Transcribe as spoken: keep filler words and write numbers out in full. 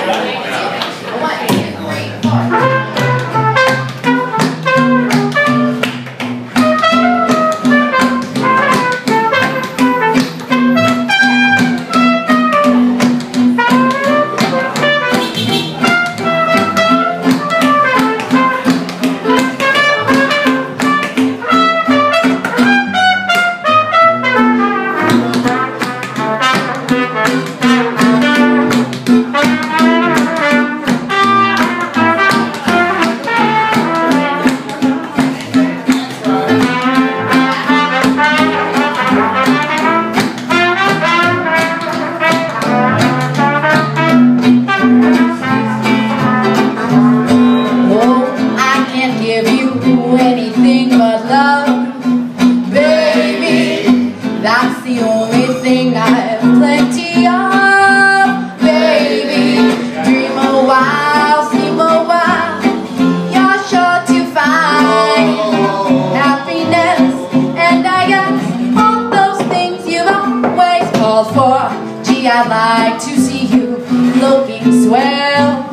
That's the only thing I have plenty of, baby. Dream a while, sleep a while, you're sure to find happiness. And I guess all those things you've always called for. Gee, I'd like to see you looking swell.